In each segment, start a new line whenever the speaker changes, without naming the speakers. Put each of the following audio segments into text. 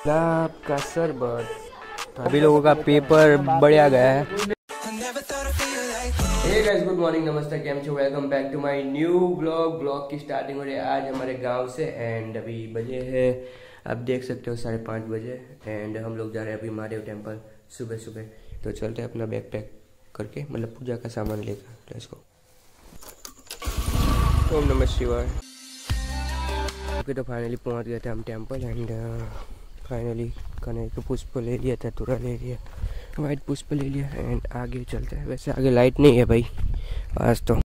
गुलाब का शरबत। अभी लोगों का पेपर बढ़िया गया है। हे गाइस, गुड मॉर्निंग, नमस्ते, केम छो, welcome back to my new blog की स्टार्टिंग हो रही है आज हमारे गांव से। एंड अभी बजे है, आप देख सकते हो 5:30 बजे। एंड हम लोग जा रहे हैं अभी महादेव टेम्पल सुबह सुबह। तो चलते हैं अपना बैग पैक करके, मतलब पूजा का सामान लेकर। Let's go. ओम नमः शिवाय। ओके, तो फाइनली पहुंच गए थे हम टेम्पल। एंड फाइनली कन्हैया के पुष्प ले लिया, धतूरा ले लिया, वाइट पुष्प ले लिया। एंड आगे चलते हैं। वैसे आगे लाइट नहीं है भाई आज तो।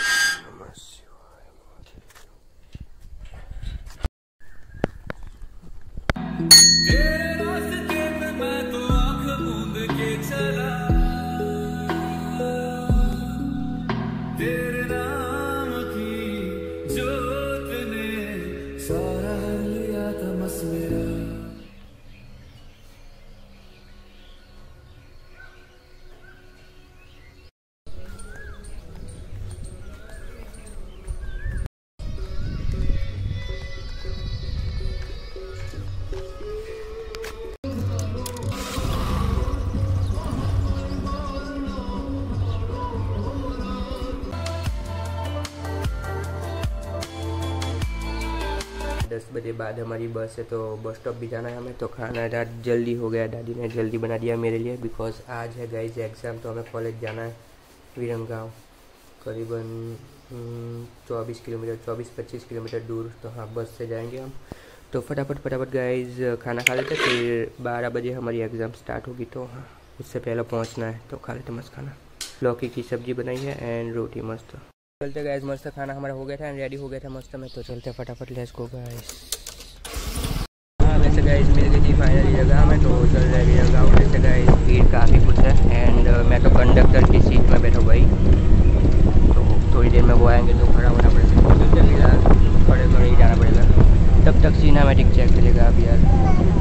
दस बजे बाद हमारी बस है, तो बस स्टॉप भी जाना है हमें। तो खाना रात जल्दी हो गया, दादी ने जल्दी बना दिया मेरे लिए, बिकॉज आज है गाइस एग्ज़ाम। तो हमें कॉलेज जाना है विरंगांव, करीबन 24-25 किलोमीटर दूर। तो हाँ, बस से जाएंगे हम। तो फटाफट गाइस खाना खा लेते, फिर 12 बजे हमारी एग्ज़ाम स्टार्ट होगी। तो हाँ, उससे पहले पहुँचना है, तो खा लेते मस्त खाना। लौकी की सब्ज़ी बनाई है एंड रोटी मस्त। चलते गाइस, मस्त खाना हमारा हो गया था एंड रेडी हो गया था मस्त में। तो चलते फटाफट, लेट्स गो गाइस। हाँ, वैसे गाइस मिल गई थी फाइनली जगह में, तो चल रहे हैं जगह। वैसे गाइस भीड़ काफ़ी कुछ है। एंड मैं तो कंडक्टर की सीट में बैठा भाई, तो थोड़ी देर में वो आएंगे तो खड़ा होना पड़ेगा। चलते फिलहाल खड़े ही जाना पड़ेगा, तब तक सिनेमैटिक चेक चलेगा अभी यार।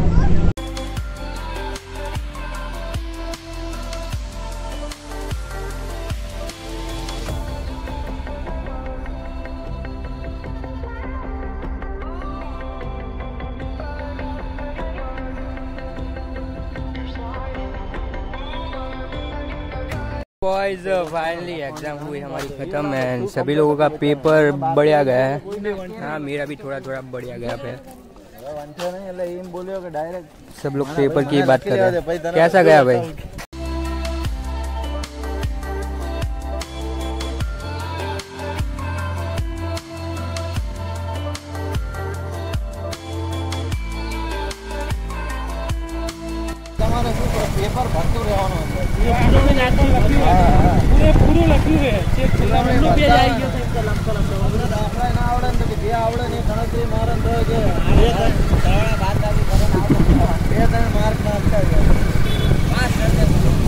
बॉयज फाइनली एग्जाम हुई हमारी खत्म है। सभी लोगों का पेपर बढ़िया गया है। हाँ, मेरा भी थोड़ा बढ़िया गया है। सब लोग पेपर की बात कर रहे हैं, कैसा गया भाई?
पेपर भरतू રહેવાનું છે પૂરો નાખો લખ્યું પૂરું લખ્યું છે ચેક કરવાનું પેજ આવી ગયો છે કલમ આપણે ના આવડે તો જે આવડે ને ગણતરી મારન તો કે બે ત્રણ બાદ બાકી કરન આવડે બે ત્રણ માર્ક નાખતા પાસ કરते।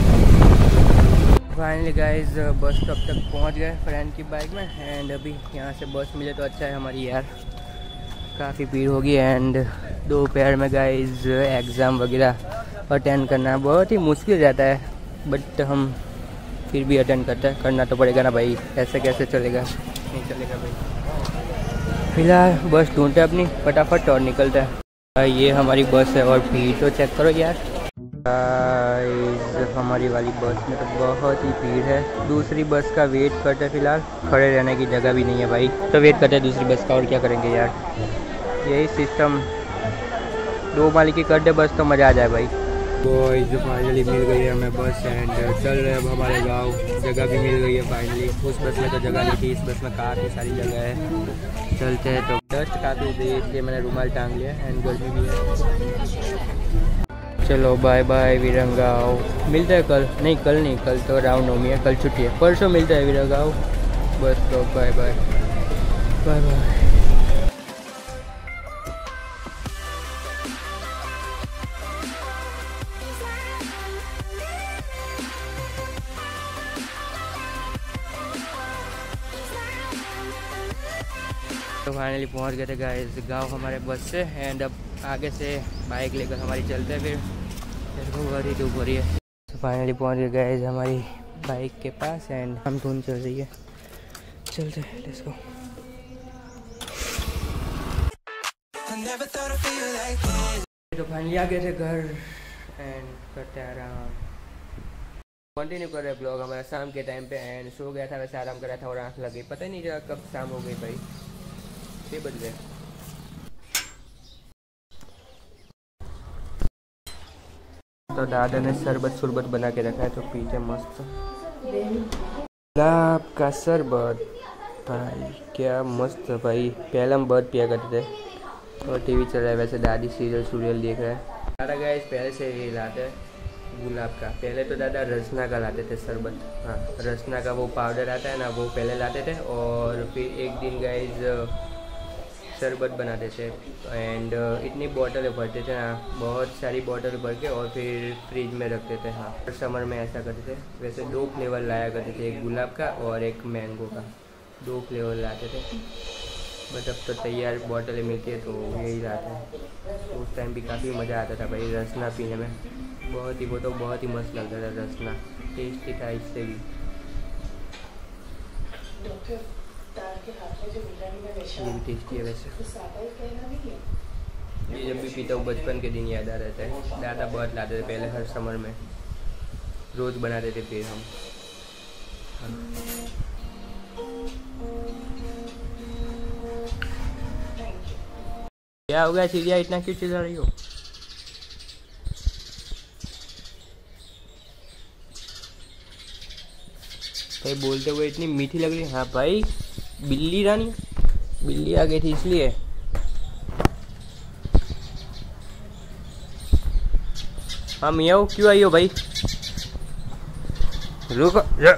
फाइनली गाइस बस स्टॉप तक पहुंच गए फ्रेंड की बाइक में। एंड अभी यहाँ से बस मिले तो अच्छा है हमारी यार, काफ़ी भीड़ होगी। एंड दोपहर में गाइस एग्ज़ाम वगैरह अटेंड करना बहुत ही मुश्किल रहता है, बट हम फिर भी अटेंड करना तो पड़ेगा ना भाई, ऐसे कैसे चलेगा, नहीं चलेगा भाई। फिलहाल बस ढूंढते अपनी फटाफट और निकलता है। ये हमारी बस है और भीड़ तो चेक करो यार। हमारी वाली बस में तो बहुत ही भीड़ है। दूसरी बस का वेट करते हैं, फिलहाल खड़े रहने की जगह भी नहीं है भाई, तो वेट करते हैं दूसरी बस का। और क्या करेंगे यार, यही सिस्टम 2 माली की कर दे बस तो मज़ा आ जाए भाई। बॉयज फाइनली मिल गई है हमें बस। एंड चल रहे हैं अब हमारे गांव। जगह भी मिल गई है फाइनली। उस बस में तो जगह नहीं थी, इस बस में काफ़ी सारी जगह है। चलते हैं। तो डस्ट काफ़ी हो गई है, इसलिए मैंने रुमाल टांग लिया। एंड गर्मी भी है। चलो बाय बाय विरंगांव। मिलते हैं कल, नहीं कल नहीं, कल तो रामनवमी है, कल छुट्टी है। परसों मिलते हैं विरंगांव। बस तो बाय बाय बाय बाय। तो फाइनली पहुंच गए थे गाइस गांव हमारे बस से। एंड अब आगे से बाइक लेकर हमारी चलते हैं, फिर बड़ी धूप हो रही है। तो फाइनली पहुंच गए गाइस हमारी बाइक के पास। एंड हम धुन चल रही है, चलते हैं, लेट्स गो। तो फाइनली आ गए थे घर एंड करते आराम, कंटिन्यू कर रहे ब्लॉग हमारा शाम के टाइम पे। एंड सो गया था, वैसे आराम कर रहा था और आँख लग गई, पता ही नहीं चला कब शाम हो गई भाई, 6 बज गए। तो दादा ने शरबत सुरबत बना के रखा है तो पीते मस्त गुलाब का शरबत भाई, क्या मस्त भाई। पहले हम बहुत पिया करते थे और टीवी चल रहा है, वैसे दादी सीरियल देख रहा है। दादा गाइस पहले से ही लाते हैं गुलाब का, पहले तो दादा रसना का लाते थे शरबत। हाँ, रसना का वो पाउडर आता है ना, वो पहले लाते थे और फिर एक दिन गाइस शरबत बनाते थे। एंड इतनी बोतलें भरते थे ना, बहुत सारी बोतल भर के और फिर फ्रिज में रखते थे। हाँ, समर में ऐसा करते थे। वैसे 2 फ्लेवर लाया करते थे, एक गुलाब का और एक मैंगो का, 2 फ्लेवर लाते थे। बट अब तो तैयार बोतलें मिलती है तो यही लाते हैं। उस टाइम भी काफ़ी मज़ा आता था भाई रसना पीने में, बहुत ही, वो तो बहुत ही मस्त लगता था रसना, टेस्टी था इससे भी। ये भी टेस्टी है वैसे, ये जब भी पीता हूँ बचपन के दिन याद आ रहता है। दादा बहुत लाते थे पहले, हर समर में रोज़ बनाते थे फिर हम। क्या हो गया चिड़िया, इतना क्यों चिल्ला रही हो? भाई बोलते हुए इतनी मीठी लग रही है। हाँ भाई, बिल्ली रानी, बिल्ली आ गई थी इसलिए। हाँ मियाँ क्यों आई हो भाई? रुको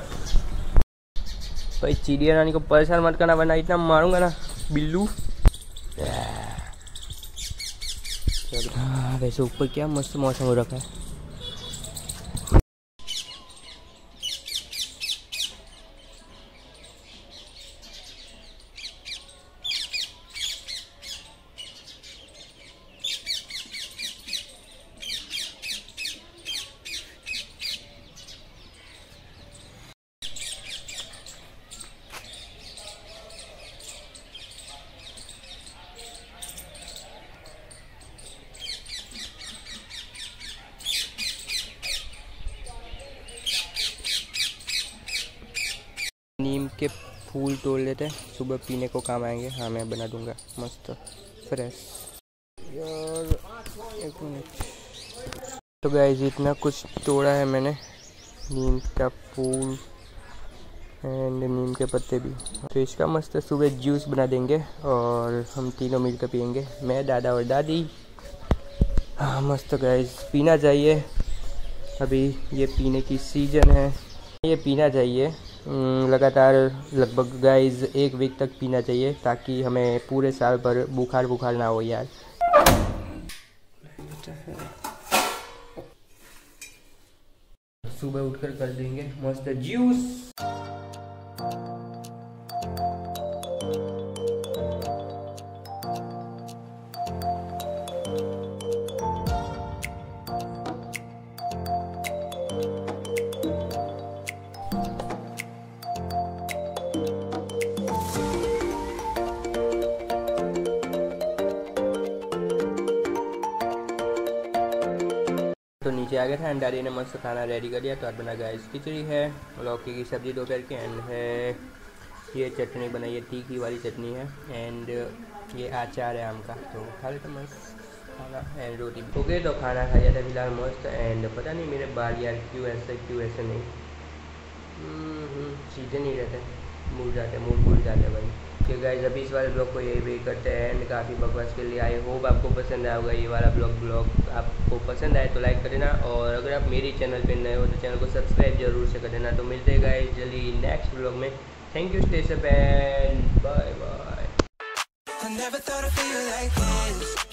भाई, चिड़िया रानी को परेशान मत करना वरना इतना मारूंगा ना बिल्लू। हाँ, वैसे ऊपर क्या मस्त मौसम हो रखा है। नीम के फूल तोड़ लेते हैं, सुबह पीने को काम आएंगे। हाँ मैं बना दूंगा मस्त फ्रेश यार। एक मिनट। तो गाइस इतना कुछ तोड़ा है मैंने, नीम का फूल एंड नीम के पत्ते भी। तो इसका मस्त सुबह जूस बना देंगे और हम तीनों मिलकर पियेंगे, मैं, दादा और दादी। हाँ मस्त गाइस, पीना चाहिए, अभी ये पीने की सीज़न है, ये पीना चाहिए लगातार, लगभग गाइस 1 वीक तक पीना चाहिए ताकि हमें पूरे साल भर बुखार ना हो यार। सुबह उठकर कर देंगे मस्त जूस। तो नीचे आ गया था एंड दादी ने मस्त खाना रेडी कर दिया। तो आज बना गाइस खिचड़ी है, लौकी की सब्जी दोपहर की, एंड है ये चटनी बनाई है, तीखी वाली चटनी है, एंड ये अचार है आम का। तो खा लेते मस्त खाना एंड रोटी। ओके तो खाना खा लिया था फिलहाल मस्त। एंड पता नहीं मेरे बाल यार क्यों ऐसे नहीं सीधे नहीं रहते, मुड़ जाते भाई। कि गाइस अभी इस वाले ब्लॉग को यही करते हैं एंड काफ़ी बकवास के लिए। आई होप आपको पसंद आएगा ये वाला ब्लॉग आपको पसंद आए तो लाइक कर देना, और अगर आप मेरी चैनल पे नए हो तो चैनल को सब्सक्राइब जरूर से कर देना। तो मिलते हैं गाइस जल्दी नेक्स्ट ब्लॉग में। Thank you, stay safe and bye bye.